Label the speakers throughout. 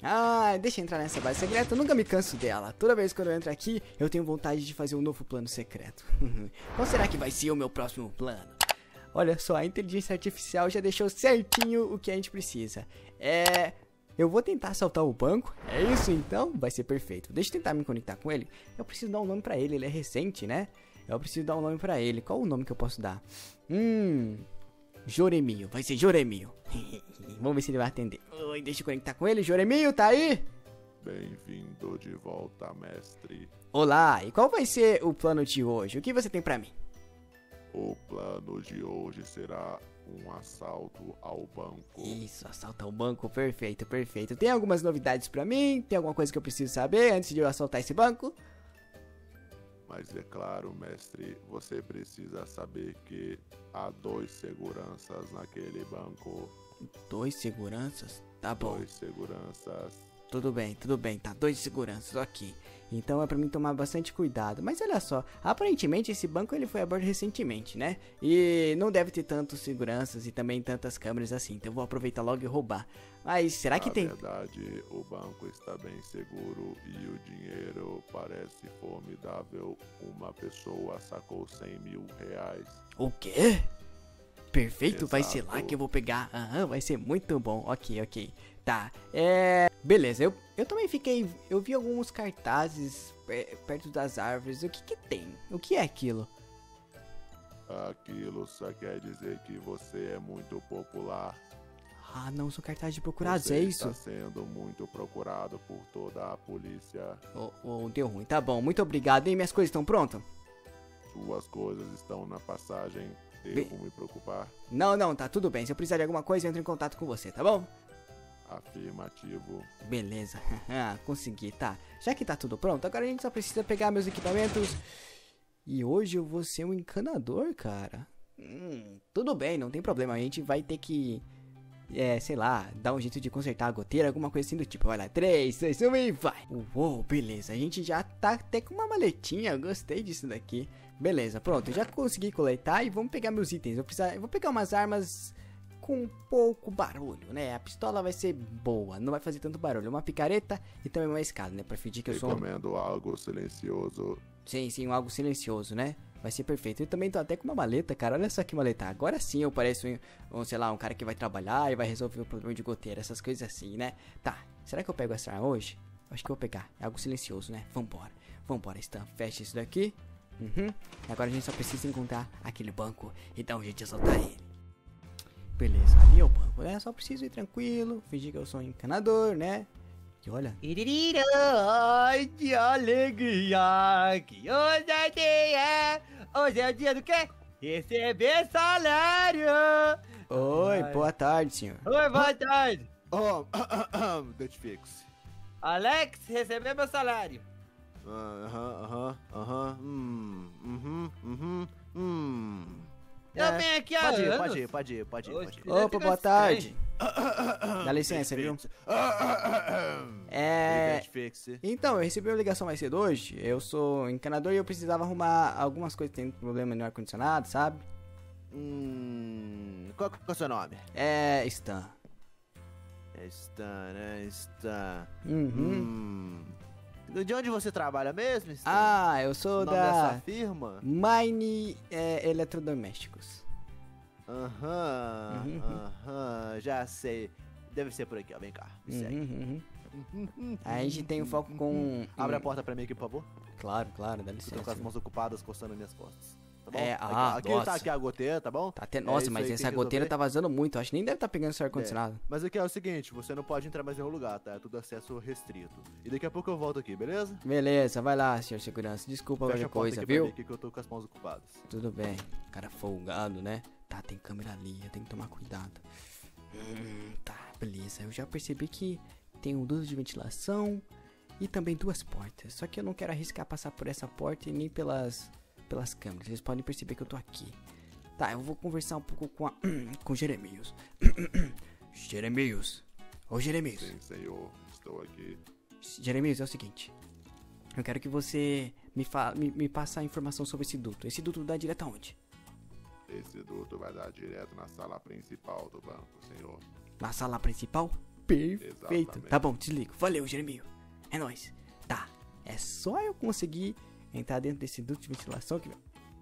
Speaker 1: Ah, deixa eu entrar nessa base secreta, eu nunca me canso dela. Toda vez que eu entro aqui, eu tenho vontade de fazer um novo plano secreto. Qual será que vai ser o meu próximo plano? Olha só, a inteligência artificial já deixou certinho o que a gente precisa. Eu vou tentar assaltar o banco. É isso então? Vai ser perfeito. Deixa eu tentar me conectar com ele. Eu preciso dar um nome pra ele, ele é recente, né? Eu preciso dar um nome pra ele. Qual o nome que eu posso dar? Joremio, vai ser Joremio. Vamos ver se ele vai atender. Oi, deixa eu conectar com ele. Joremio, tá aí?
Speaker 2: Bem-vindo de volta, mestre.
Speaker 1: Olá, e qual vai ser o plano de hoje? O que você tem pra mim?
Speaker 2: O plano de hoje será um assalto ao banco.
Speaker 1: Isso, assaltar o banco, perfeito, perfeito. Tem algumas novidades pra mim? Tem alguma coisa que eu preciso saber antes de eu assaltar esse banco?
Speaker 2: Mas é claro, mestre, você precisa saber que há 2 seguranças naquele banco.
Speaker 1: 2 seguranças? Tá bom.
Speaker 2: 2 seguranças.
Speaker 1: Tudo bem, tá, 2 seguranças, ok. Então é pra mim tomar bastante cuidado. Mas olha só, aparentemente esse banco ele foi a bordo recentemente, né? E não deve ter tantos seguranças e também tantas câmeras assim. Então eu vou aproveitar logo e roubar. Mas será que tem...
Speaker 2: Na verdade, o banco está bem seguro e o dinheiro parece formidável. Uma pessoa sacou 100 mil reais.
Speaker 1: O quê? Perfeito,
Speaker 2: Exato.
Speaker 1: vai ser lá que eu vou pegar. Aham, vai ser muito bom. Ok. Tá, beleza, eu também fiquei... Eu vi alguns cartazes perto das árvores. O que tem? O que é aquilo?
Speaker 2: Aquilo só quer dizer que você é muito popular.
Speaker 1: Ah, não, são cartazes de procurados,
Speaker 2: Você
Speaker 1: é isso?
Speaker 2: está sendo muito procurado por toda a polícia.
Speaker 1: Deu ruim, tá bom, muito obrigado, hein? Minhas coisas estão prontas?
Speaker 2: Suas coisas estão na passagem. Devo me preocupar?
Speaker 1: Não, tá tudo bem. Se eu precisar de alguma coisa, eu entro em contato com você, tá bom?
Speaker 2: Afirmativo.
Speaker 1: Beleza, consegui, tá. Já que tá tudo pronto, agora a gente só precisa pegar meus equipamentos. E hoje eu vou ser um encanador, cara. Tudo bem, não tem problema. A gente vai ter que, sei lá, dar um jeito de consertar a goteira, alguma coisa assim do tipo. Vai lá, 3, 2, 1 e vai. Uou, beleza, a gente já tá até com uma maletinha. Eu gostei disso daqui. Beleza, pronto, já consegui coletar e vamos pegar meus itens. Eu vou pegar umas armas com pouco barulho, né? A pistola vai ser boa, não vai fazer tanto barulho. Uma picareta e também uma escada, né? Pra fingir que eu sou...
Speaker 2: Recomendo algo silencioso.
Speaker 1: Sim, algo silencioso, né? Vai ser perfeito. Eu também tô até com uma maleta, cara. Olha só que maleta. Agora sim eu pareço sei lá, um cara que vai trabalhar e vai resolver o problema de goteira, essas coisas assim, né? Tá, será que eu pego essa arma hoje? Acho que eu vou pegar. É algo silencioso, né? Vambora, Stan. Fecha isso daqui. Agora a gente só precisa encontrar aquele banco e dar um jeito de assaltar ele. Beleza, ali é o banco, né? Só preciso ir tranquilo, fingir que eu sou um encanador, né? E olha...
Speaker 3: Ai, que alegria, que hoje é dia. Hoje é o dia do quê? Receber salário.
Speaker 1: Oi, boa tarde, senhor.
Speaker 3: Oi, boa tarde.
Speaker 2: Detfix.
Speaker 3: Alex, receber meu salário. Eu venho aqui há anos.
Speaker 4: Pode ir.
Speaker 1: Opa, boa tarde. Dá licença, viu? Então, eu recebi uma ligação mais cedo hoje. Eu sou encanador e eu precisava arrumar algumas coisas que tem problema no ar-condicionado, sabe?
Speaker 4: Qual é o seu nome?
Speaker 1: Stan.
Speaker 4: Stan, né? Stan. De onde você trabalha mesmo, Stan?
Speaker 1: Ah, eu sou
Speaker 4: o nome da sua firma?
Speaker 1: Mine Eletrodomésticos.
Speaker 4: Já sei. Deve ser por aqui, ó. Vem cá, me segue.
Speaker 1: A gente tem um foco com...
Speaker 4: Abre a porta pra mim aqui, por favor.
Speaker 1: Claro, dá
Speaker 4: Eu
Speaker 1: licença.
Speaker 4: tô com as mãos ocupadas coçando minhas costas. Tá bom? Aqui
Speaker 1: nossa.
Speaker 4: tá aqui a goteira, tá bom?
Speaker 1: Tá até... Nossa, mas essa goteira tá vazando muito. Acho que nem deve tá pegando seu ar-condicionado.
Speaker 4: Mas aqui é o seguinte, você não pode entrar mais em nenhum lugar, tá? É tudo acesso restrito. E daqui a pouco eu volto aqui, beleza?
Speaker 1: Beleza, vai lá, senhor segurança. Desculpa
Speaker 4: Fecha
Speaker 1: qualquer
Speaker 4: a porta
Speaker 1: coisa,
Speaker 4: aqui pra
Speaker 1: viu?
Speaker 4: mim, que eu tô com as mãos ocupadas.
Speaker 1: Tudo bem. Cara folgado, né? Tá, tem câmera ali, eu tenho que tomar cuidado. Tá, beleza. Eu já percebi que tem um duto de ventilação e também 2 portas. Só que eu não quero arriscar passar por essa porta e nem pelas câmeras. Eles podem perceber que eu tô aqui. Tá, eu vou conversar um pouco com Jeremias. Jeremias. Ô, Jeremias.
Speaker 2: Sim, senhor. Estou aqui.
Speaker 1: Jeremias, é o seguinte. Eu quero que você me passe a informação sobre esse duto. Esse duto dá direto aonde?
Speaker 2: Esse duto vai dar direto na sala principal do banco, senhor.
Speaker 1: Na sala principal? Perfeito.
Speaker 2: Exatamente.
Speaker 1: Tá bom, desligo. Valeu, Jeremio. É nóis. Tá. É só eu conseguir entrar dentro desse duto de ventilação que...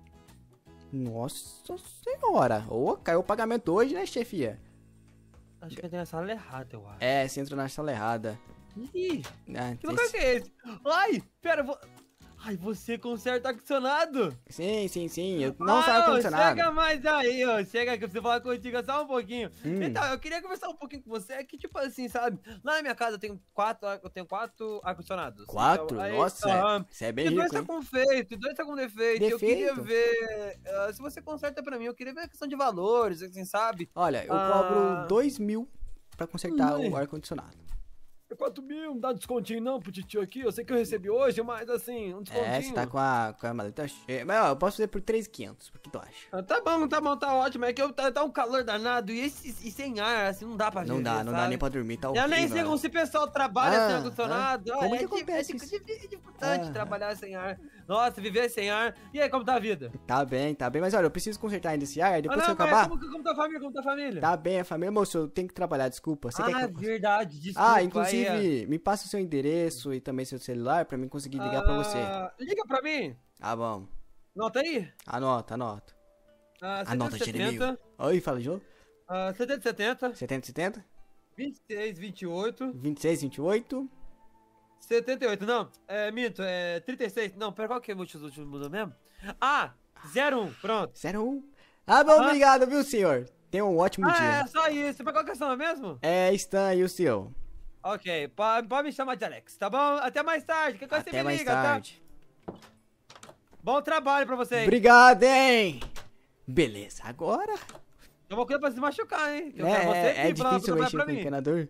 Speaker 1: Nossa senhora. Ô, caiu o pagamento hoje, né, chefia?
Speaker 3: Acho que eu tenho a sala errada, eu acho.
Speaker 1: É, você entrou na sala errada.
Speaker 3: Ih,
Speaker 1: Ah,
Speaker 3: que lugar que é esse? Ai, pera, ai, você conserta ar-condicionado?
Speaker 1: sim. Eu não sou ar-condicionado.
Speaker 3: Chega mais aí, ó. Chega que eu preciso falar contigo só um pouquinho.
Speaker 1: Hum.
Speaker 3: Então, eu queria conversar um pouquinho com você. É que, tipo assim, sabe? Lá na minha casa eu tenho quatro ar-condicionados.
Speaker 1: Quatro?
Speaker 3: Então, aí,
Speaker 1: Nossa, você é bem
Speaker 3: e dois
Speaker 1: rico,
Speaker 3: tá
Speaker 1: hein?
Speaker 3: com feito, e dois tá com defeito. Eu queria
Speaker 1: Defeito?
Speaker 3: ver. Se você conserta pra mim, eu queria ver a questão de valores, assim, sabe?
Speaker 1: Olha, eu
Speaker 3: Ah.
Speaker 1: cobro 2.000 pra consertar
Speaker 3: Ai.
Speaker 1: o ar-condicionado.
Speaker 3: 4.000, não dá descontinho não pro titio aqui. Eu sei que eu recebi hoje, mas assim, um descontinho.
Speaker 1: É, você tá com a maleta cheia. Mas ó, eu posso fazer por 3.500. O que tu acha?
Speaker 3: Ah, tá bom, tá ótimo. É que tá um calor danado e sem ar, assim, não dá pra
Speaker 1: Não
Speaker 3: viver,
Speaker 1: dá nem
Speaker 3: sabe?
Speaker 1: pra dormir, tá
Speaker 3: Eu
Speaker 1: horrível.
Speaker 3: nem sei como esse pessoal trabalha sem ar-condicionado.
Speaker 1: Como
Speaker 3: É
Speaker 1: que acontece isso?
Speaker 3: dificultante
Speaker 1: Ah.
Speaker 3: trabalhar sem ar. Nossa, viver sem ar. E aí, como tá a vida?
Speaker 1: Tá bem. Mas olha, eu preciso consertar ainda esse ar, aí depois
Speaker 3: Ah,
Speaker 1: que eu
Speaker 3: não, mas
Speaker 1: acabar...
Speaker 3: como tá a família? Como tá a família?
Speaker 1: Tá bem, a família, moço, eu tenho que trabalhar, desculpa. Você quer que eu...
Speaker 3: Verdade, desculpa.
Speaker 1: Ah, inclusive, me passa o seu endereço e também seu celular pra mim conseguir ligar pra você.
Speaker 3: Liga pra mim.
Speaker 1: Ah, bom.
Speaker 3: Nota aí.
Speaker 1: Anota. Anota, Jeremio.
Speaker 3: 70,
Speaker 1: Oi, fala de novo.
Speaker 3: 70,
Speaker 1: 70,
Speaker 3: 26, 28,
Speaker 1: 26, 28.
Speaker 3: 78, não, minto, 36, não, pera, qual que é o último mudou mesmo? Ah, 01, pronto.
Speaker 1: 01. Ah, bom, obrigado, viu, senhor? Tenha um ótimo
Speaker 3: É
Speaker 1: dia.
Speaker 3: só isso, mas qual que é o seu mesmo?
Speaker 1: É, Stan e o seu.
Speaker 3: Ok, pode me chamar de Alex, tá bom? Até mais tarde, que coisa você
Speaker 1: Até
Speaker 3: me
Speaker 1: mais
Speaker 3: liga,
Speaker 1: tarde.
Speaker 3: tá? Bom trabalho pra vocês.
Speaker 1: Obrigado, hein? Beleza, agora...
Speaker 3: Toma cuidado pra se machucar, hein? Que eu quero você
Speaker 1: É
Speaker 3: aqui pra
Speaker 1: difícil
Speaker 3: trabalhar
Speaker 1: mexer
Speaker 3: pra
Speaker 1: com
Speaker 3: mim.
Speaker 1: encanador.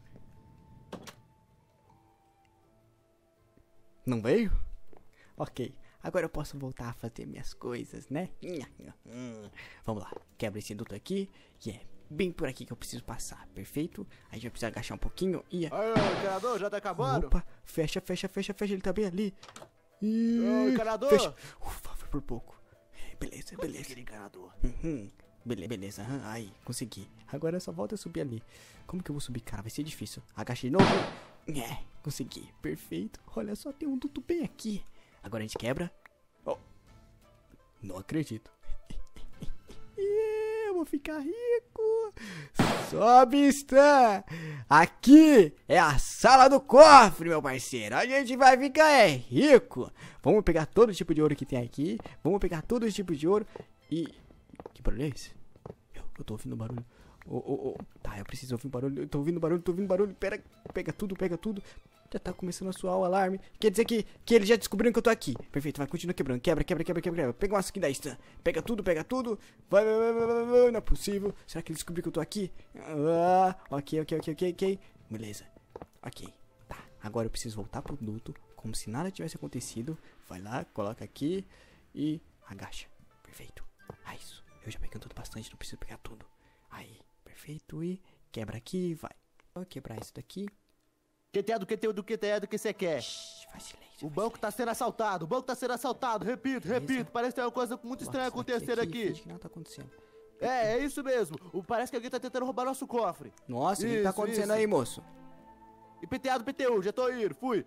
Speaker 1: Não veio? Ok. Agora eu posso voltar a fazer minhas coisas, né? Vamos lá. Quebra esse duto aqui. E é bem por aqui que eu preciso passar. Perfeito? A gente vai precisar agachar um pouquinho. E...
Speaker 4: Aí, encanador, já tá acabando?
Speaker 1: Opa, fecha. Ele tá bem ali.
Speaker 4: Ô, encanador.
Speaker 1: Fecha. Ufa, foi por pouco. Beleza.
Speaker 4: Aquele encanador.
Speaker 1: Beleza. Aí, consegui. Agora só volta a subir ali. Como que eu vou subir, cara? Vai ser difícil. Agachei de novo. Consegui. Perfeito. Olha só, tem um duto bem aqui. Agora a gente quebra. Oh. Não acredito. Eu vou ficar rico. Sobe, Stan. Aqui é a sala do cofre, meu parceiro. A gente vai ficar rico. Vamos pegar todo tipo de ouro que tem aqui. Vamos pegar todo esse tipo de ouro. E... Que barulho é esse? Eu tô ouvindo barulho. Tá, eu preciso ouvir barulho. Eu tô ouvindo barulho. Pega tudo. Já tá começando a soar o alarme. Quer dizer que eles já descobriram que eu tô aqui. Perfeito, vai, continua quebrando. Quebra. Pega uma skin da Stan. Pega tudo. Vai. Não é possível. Será que eles descobriram que eu tô aqui? Ok. Beleza. Ok. Tá, agora eu preciso voltar pro duto. Como se nada tivesse acontecido. Vai lá, coloca aqui. E agacha. Perfeito. Isso. Eu já peguei tudo bastante, não preciso pegar tudo. Aí, perfeito. E quebra aqui, vai. Vou quebrar isso daqui.
Speaker 4: Que que você quer?
Speaker 1: Faz silêncio.
Speaker 4: O banco tá sendo assaltado, repito, parece que tem uma coisa muito estranha acontecendo aqui.
Speaker 1: Finge que nada tá acontecendo.
Speaker 4: É isso mesmo, parece que alguém tá tentando roubar nosso cofre.
Speaker 1: Nossa, o que tá acontecendo aí, moço?
Speaker 4: E PTA do PTU, já tô indo, fui.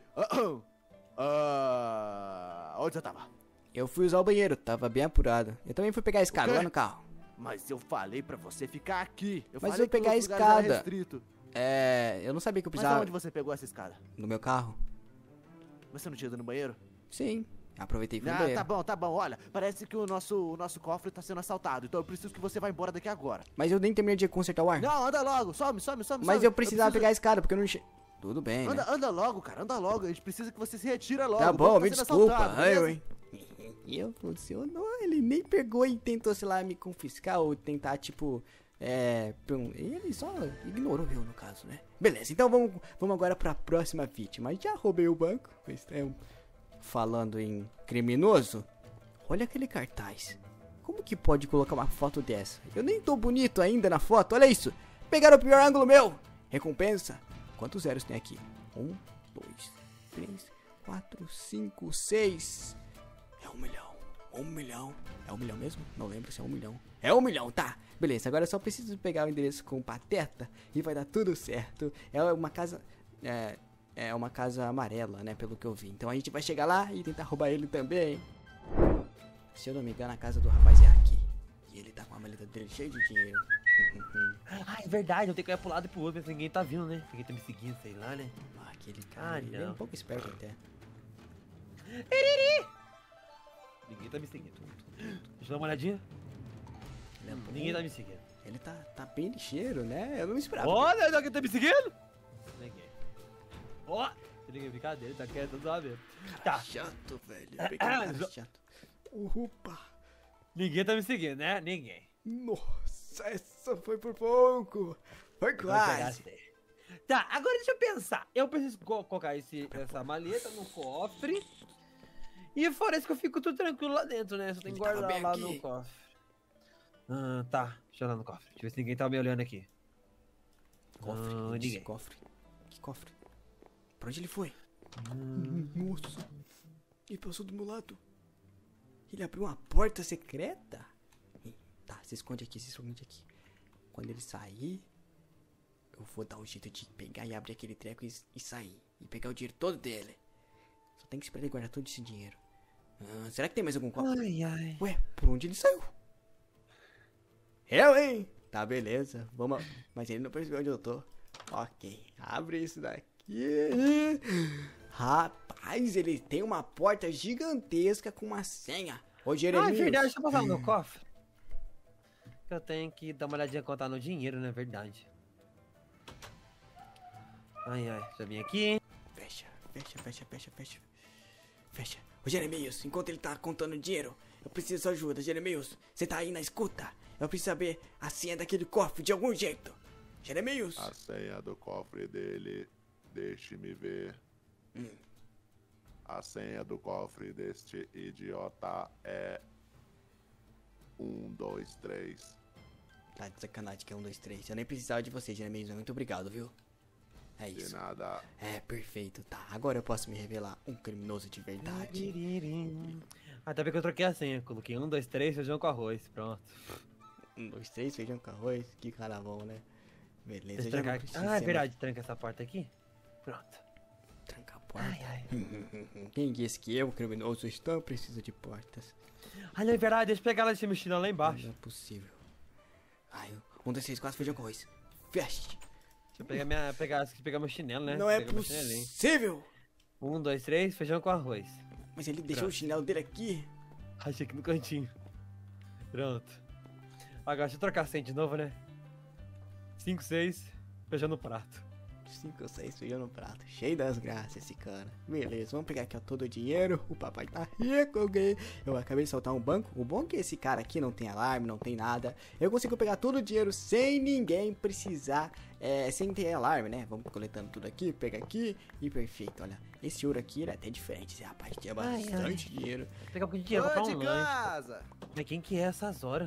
Speaker 4: Onde você tava?
Speaker 1: Eu fui usar o banheiro, tava bem apurado. Eu também fui pegar a escada
Speaker 4: O quê?
Speaker 1: lá no carro.
Speaker 4: Mas eu falei pra você ficar aqui.
Speaker 1: Mas
Speaker 4: falei
Speaker 1: eu pegar
Speaker 4: que
Speaker 1: a
Speaker 4: os lugares eram
Speaker 1: escada.
Speaker 4: restrito.
Speaker 1: Eu não sabia que eu
Speaker 4: Mas
Speaker 1: precisava
Speaker 4: aonde você pegou essa escada?
Speaker 1: no meu carro.
Speaker 4: Você não tinha ido no banheiro?
Speaker 1: Sim, aproveitei e fui no banheiro.
Speaker 4: Tá bom, olha, parece que o nosso cofre tá sendo assaltado, então eu preciso que você vá embora daqui agora.
Speaker 1: Mas eu nem terminei de consertar o ar.
Speaker 4: Não, anda logo, some.
Speaker 1: Mas eu precisava pegar a escada, porque eu não... Tudo bem, né?
Speaker 4: Anda logo, cara, anda logo, a gente precisa que você se retira logo.
Speaker 1: Tá
Speaker 4: o
Speaker 1: bom,
Speaker 4: banco
Speaker 1: me
Speaker 4: tá sendo
Speaker 1: desculpa.
Speaker 4: assaltado,
Speaker 1: Ai,
Speaker 4: beleza?
Speaker 1: oi. Eu funcionou, ele nem pegou e tentou, sei lá, me confiscar ou tentar, tipo, ele só ignorou eu, no caso, né? Beleza, então vamos agora pra próxima vítima. Já roubei o banco, falando em criminoso. Olha aquele cartaz. Como que pode colocar uma foto dessa? Eu nem tô bonito ainda na foto, olha isso. Pegaram o pior ângulo meu. Recompensa. Quantos zeros tem aqui? 1, 2, 3, 4, 5, 6... É 1 milhão. 1 milhão. É 1 milhão mesmo? Não lembro se é 1 milhão. É 1 milhão, tá. Beleza, agora eu só preciso pegar o endereço com o Pateta e vai dar tudo certo. É uma casa... É uma casa amarela, né, pelo que eu vi. Então a gente vai chegar lá e tentar roubar ele também. Se eu não me engano, a casa do rapaz é aqui. E ele tá com a maleta dele cheia de dinheiro.
Speaker 3: Ah, é verdade, eu tenho que ir pro lado e pro outro, mas ninguém tá vindo, né? Ninguém tá me seguindo, sei lá, né?
Speaker 1: Ah, aquele cara, ele é um pouco esperto até.
Speaker 3: Ninguém tá me seguindo. Deixa eu dar uma olhadinha.
Speaker 1: Ele é bom.
Speaker 3: Ninguém tá me seguindo.
Speaker 1: Ele tá bem ligeiro, né? Eu não esperava.
Speaker 3: Olha, alguém tá me seguindo? Ninguém. Ó, se ninguém brincadeira, tá quieto, não sabe? Tá.
Speaker 1: Chato, velho. Eu peguei um cara chato. Opa.
Speaker 3: Ninguém tá me seguindo, né? Ninguém.
Speaker 1: Nossa, essa foi por pouco. Foi quase.
Speaker 3: Tá, agora deixa eu pensar. Eu preciso colocar essa maleta no cofre. E fora isso que eu fico tudo tranquilo lá dentro, né? Só tem que guardar lá no cofre. Tá. Deixa eu olhar no cofre. Deixa eu ver se ninguém tá me olhando aqui.
Speaker 1: Cofre?
Speaker 3: Ninguém.
Speaker 1: Cofre? Que cofre? Pra onde ele foi? Nossa. Ele passou do meu lado. Ele abriu uma porta secreta? Tá, se esconde aqui, se esconde aqui. Quando ele sair, eu vou dar um jeito de pegar e abrir aquele treco e sair. E pegar o dinheiro todo dele. Só tem que esperar ele guardar todo esse dinheiro. Será que tem mais algum cofre?
Speaker 3: Ai, ai.
Speaker 1: Ué, por onde ele saiu? Eu, hein? Tá, beleza. Vamos. Mas ele não percebeu onde eu tô. Ok, abre isso daqui. Rapaz, ele tem uma porta gigantesca com uma senha. Ô, Jeremias.
Speaker 3: Ah, é verdade, deixa eu passar no meu cofre. Eu tenho que dar uma olhadinha contar no dinheiro, não é verdade? Ai, ai, já vim aqui.
Speaker 1: Fecha. Ô, Jeremias, enquanto ele tá contando dinheiro, eu preciso de sua ajuda. Jeremias, você tá aí na escuta? Eu preciso saber a senha daquele cofre de algum jeito. Jeremias.
Speaker 2: A senha do cofre dele, deixe-me ver. A senha do cofre deste idiota é 1, 2, 3.
Speaker 1: Tá de sacanagem que é 1, 2, 3. Eu nem precisava de você, Jeremias. Muito obrigado, viu? É isso.
Speaker 2: De nada.
Speaker 1: É, perfeito. Tá, agora eu posso me revelar um criminoso de verdade.
Speaker 3: Até bem que eu troquei a senha. Coloquei 1, 2, 3, feijão com arroz. Pronto.
Speaker 1: 1, 2, 3, feijão com arroz. Que cara bom, né? Beleza,
Speaker 3: Deixa eu
Speaker 1: já não
Speaker 3: trancar aqui.
Speaker 1: preciso
Speaker 3: Ah, é
Speaker 1: ser
Speaker 3: verdade. Tranca essa porta aqui. Pronto.
Speaker 1: mais- Tranca a porta.
Speaker 3: Ai, ai.
Speaker 1: Quem disse que eu, criminoso, estou preciso de portas?
Speaker 3: Ah, não é verdade. Deixa eu pegar ela de mochila lá embaixo.
Speaker 1: Não é possível. Ai, 1, 2, 3, 4, feijão com arroz. Feche.
Speaker 3: Deixa eu pegar meu chinelo, né?
Speaker 1: Não é
Speaker 3: Pegar meu chinelinho.
Speaker 1: possível.
Speaker 3: 1, 2, 3, feijão com arroz.
Speaker 1: Mas ele deixou o chinelo dele aqui.
Speaker 3: Achei aqui no cantinho. Pronto. Agora deixa eu trocar a senha de novo, né? 5, 6, feijão no prato.
Speaker 1: 5 ou 6 feijão no prato. Cheio das graças esse cara. Beleza, vamos pegar aqui ó, todo o dinheiro. O papai tá rico, ok? Eu acabei de soltar um banco. O bom é que esse cara aqui não tem alarme, não tem nada. Eu consigo pegar todo o dinheiro sem ninguém precisar, sem ter alarme, né? Vamos coletando tudo aqui, pega aqui e perfeito. Olha, esse ouro aqui ele é até diferente. Esse rapaz tinha bastante dinheiro.
Speaker 3: Vou pegar um pouquinho de dinheiro, comprar
Speaker 4: Ô,
Speaker 3: um
Speaker 4: de
Speaker 3: lanche.
Speaker 4: casa!
Speaker 3: Mas quem que é essas horas?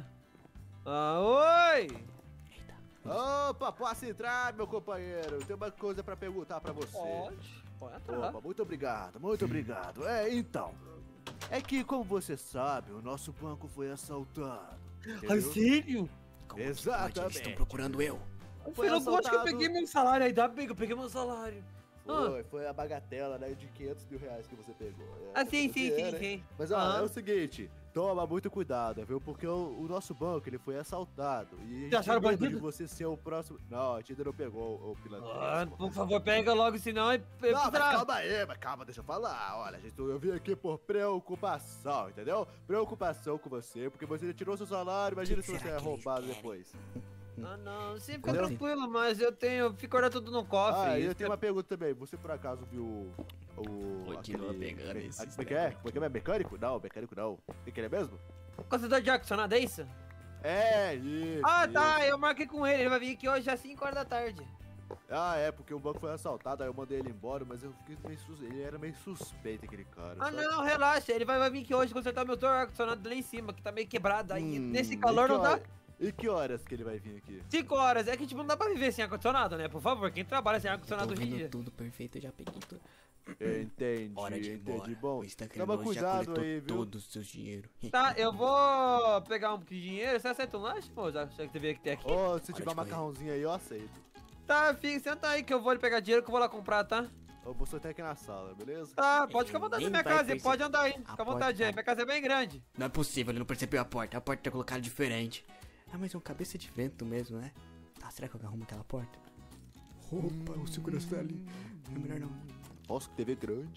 Speaker 3: Ah, oi!
Speaker 1: Eita.
Speaker 4: Opa, posso entrar, meu companheiro? Tem uma coisa pra perguntar pra você.
Speaker 3: Pode entrar.
Speaker 4: Opa, muito obrigado, muito obrigado. Então. É que, como você sabe, o nosso banco foi assaltado.
Speaker 3: Ai,
Speaker 4: entendeu?
Speaker 3: sério?
Speaker 1: Como que pode? Eles
Speaker 4: Exatamente.
Speaker 1: estão procurando eu.
Speaker 4: Foi
Speaker 3: Eu não acho que eu
Speaker 4: assaltado.
Speaker 3: peguei meu salário, ainda bem que eu peguei meu salário.
Speaker 4: Foi a bagatela, né, de 500 mil reais que você pegou.
Speaker 3: Ah, sim, sim,
Speaker 4: dinheiro,
Speaker 3: sim,
Speaker 4: hein?
Speaker 3: sim.
Speaker 4: Mas ó, é o seguinte, toma muito cuidado, viu? Porque o nosso banco, ele foi assaltado. E a gente
Speaker 3: acharam
Speaker 4: tem medo
Speaker 3: bandido?
Speaker 4: de você ser o próximo... Não, a gente ainda não pegou o pilantra.
Speaker 3: Por favor, pega logo, senão é...
Speaker 4: Não, mas calma, deixa eu falar. Olha, gente, eu vim aqui por preocupação, entendeu? Preocupação com você, porque você já tirou seu salário, imagina
Speaker 1: Que
Speaker 4: se você
Speaker 1: será
Speaker 4: é
Speaker 1: que eles
Speaker 4: roubado
Speaker 1: querem?
Speaker 4: depois.
Speaker 3: Ah, não, você fica
Speaker 4: Entendeu?
Speaker 3: tranquilo, mas eu fico guardando tudo no cofre.
Speaker 4: Ah, e eu tenho uma pergunta também. Você por acaso viu o...
Speaker 1: Continua pegando esses
Speaker 4: Como é que é? Como é que é? Mecânico? Não, mecânico não. O que ele é mesmo?
Speaker 3: Consultor de ar-condicionado, é isso?
Speaker 4: É, isso.
Speaker 3: Ah,
Speaker 4: isso.
Speaker 3: tá, eu marquei com ele vai vir aqui hoje às 5 horas da tarde.
Speaker 4: Ah, é, porque o banco foi assaltado, aí eu mandei ele embora, mas eu fiquei meio ele era meio suspeito, aquele cara.
Speaker 3: Ah,
Speaker 4: sabe?
Speaker 3: não, relaxa, ele vai vir aqui hoje consertar meu ar-condicionado lá em cima, que tá meio quebrado aí. Nesse
Speaker 4: E
Speaker 3: calor
Speaker 4: que
Speaker 3: não dá
Speaker 4: hora- E que horas que ele vai vir aqui?
Speaker 3: 5 horas, é que tipo, não dá pra viver sem ar-condicionado, né? Por favor, quem trabalha sem
Speaker 1: Eu
Speaker 3: ar-condicionado
Speaker 1: tô
Speaker 3: hoje em
Speaker 1: vendo
Speaker 3: dia.
Speaker 1: tudo perfeito, eu já peguei tudo.
Speaker 4: Entendi,
Speaker 1: Hora de ir embora.
Speaker 4: entendi. Bom,
Speaker 1: O Stan
Speaker 4: toma
Speaker 1: Criminoso já
Speaker 4: cuidado
Speaker 1: coletou
Speaker 4: aí, viu?
Speaker 1: todos os seus dinheiros.
Speaker 3: Tá, eu vou pegar um pouquinho de dinheiro. Você aceita um lanche, pô? Já que você veio aqui aqui.
Speaker 4: Ô, se
Speaker 1: Hora
Speaker 4: tiver
Speaker 1: de correr.
Speaker 4: macarrãozinho aí, eu aceito.
Speaker 3: Tá, fica, senta aí que eu vou ali pegar dinheiro que eu vou lá comprar, tá?
Speaker 4: Eu vou soltar aqui na sala, beleza?
Speaker 3: Tá, pode ficar à vontade na
Speaker 1: Nem
Speaker 3: minha
Speaker 1: vai
Speaker 3: casa,
Speaker 1: perceber.
Speaker 3: pode andar aí.
Speaker 1: A
Speaker 3: Fica à vontade
Speaker 1: porta-
Speaker 3: aí, minha casa é bem grande.
Speaker 1: Não é possível, ele não percebeu a porta. A porta tá colocada diferente. Ah, mas é um cabeça de vento mesmo, né? Tá, será que eu arrumo aquela porta? Opa, o segurança tá ali. Não é melhor não.
Speaker 4: Nossa, que TV grande.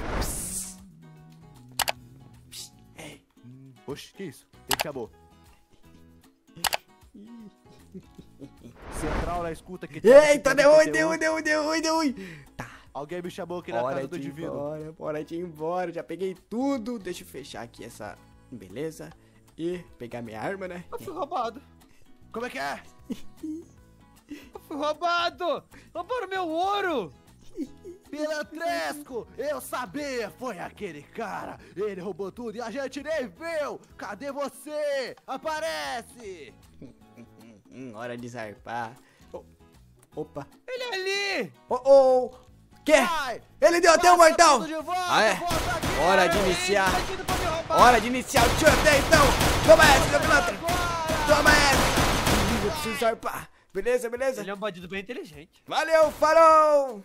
Speaker 1: Ei,
Speaker 4: Oxe, que isso? Quem te chamou? Central na escuta que
Speaker 1: eita, deu ruim,
Speaker 4: 51.
Speaker 1: deu ruim. Tá,
Speaker 4: Alguém me chamou aqui na
Speaker 1: hora
Speaker 4: casa do
Speaker 1: de ir
Speaker 4: divino.
Speaker 1: embora, hora de ir embora. Já peguei tudo. Deixa eu fechar aqui essa beleza. E pegar minha arma, né?
Speaker 3: Eu fui roubado.
Speaker 4: Como é que é?
Speaker 3: Eu fui roubado! Roubaram meu ouro!
Speaker 4: Pilantresco! Eu sabia! Foi aquele cara! Ele roubou tudo e a gente nem viu! Cadê você? Aparece!
Speaker 1: Hora de zarpar. Opa.
Speaker 3: Ele é ali!
Speaker 1: Oh. Quê?
Speaker 4: Vai!
Speaker 1: Ele deu até um
Speaker 4: Passa
Speaker 1: mortal.
Speaker 4: tudo de volta,
Speaker 1: Ah, é?
Speaker 4: volta aqui!
Speaker 1: Hora de
Speaker 3: Ele
Speaker 1: iniciar.
Speaker 3: tá vindo pra me roubar.
Speaker 1: Hora de iniciar o tiroteio, então. Toma essa, meu pilantra.
Speaker 4: Agora!
Speaker 1: Toma essa. Eu preciso zarpar. Beleza, beleza?
Speaker 3: Ele é um bandido bem inteligente.
Speaker 1: Valeu, farol.